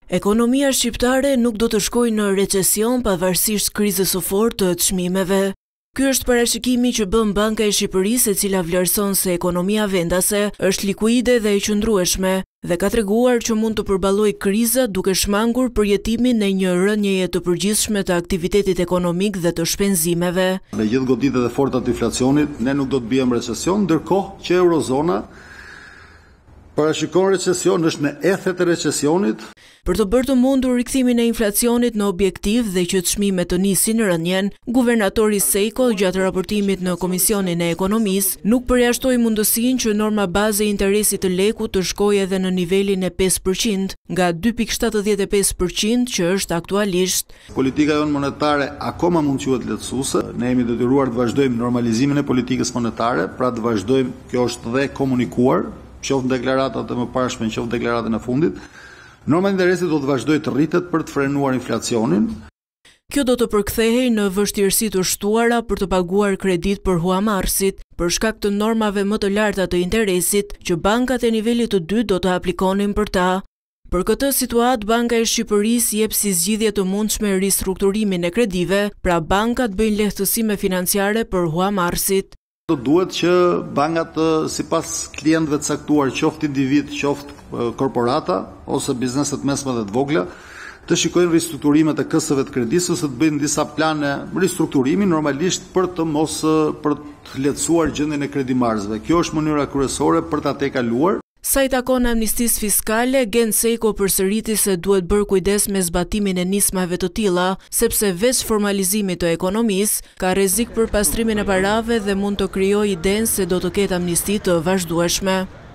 Ekonomia shqiptare nuk do të shkojë në recesion pavarësisht krizës së fortë të çmimeve. Ky është parashikimi që bën Banka e Shqipërisë, e cila vlerëson se ekonomia vendase është likuide dhe e qëndrueshme dhe ka treguar që mund të përballojë krizat duke shmangur përjetimin në një rënjeje të përgjithshme të aktivitetit ekonomik dhe të shpenzimeve. Me gjithë goditjet e forta të inflacionit, ne nuk do të bijmë recesion, ndërkohë që eurozona parashikon recesion, është në ethet e recesionit. Për të bërë të mundur rikthimin e inflacionit në objektiv dhe që çmimet të nisin rënjen, guvernatori Sejko gjatë raportimit në Komisionin e Ekonomisë nuk përjashtoi mundësinë që norma baze e interesit të lekut të shkojë edhe në nivelin e 5%, nga 2.75% që është aktualisht. Politika jonë monetare akoma mund quhet lehtësuese. Ne jemi detyruar të vazhdojmë normalizimin e politikës monetare, pra të vazhdojmë, kjo është dhe komunikuar, qoftë në deklaratat e mëparshme, qoftë në deklaratën e fundit. Norma e interesit do të vazhdojë të rritet për të frenuar inflacionin. Kjo do të përkthehej në vështirësi të shtuara për të paguar kredit për huamarrësit, për shkak të normave më të larta të interesit që bankat e nivelit të dytë do të aplikonin për ta. Për këtë situatë, Banka e Shqipërisë jep si zgjidhje të mundshme ristrukturimin e kredive, pra bankat bëjnë lehtësime financiare për huamarrësit. Duhet që bankat, sipas klientëve të caktuar, qoftë individ, qoftë korporata ose bizneset mesme dhe të vogla, të shikojnë ristrukturimet e kësëve të kredisë ose të bëjnë disa plane ristrukturimi, normalisht për të lehtësuar gjendjen e kredimarrësve. Kjo është mënyra kryesore për ta tejkaluar. Sa i takon amnistisë fiskale, Gen Sejko përsëriti se duhet bërë kujdes me zbatimin e nismave të tilla, sepse veç formalizimit të ekonomisë ka rrezik për pastrimin e parave dhe mund të krijojë idenë se do të ketë amnisti të vazhdueshme.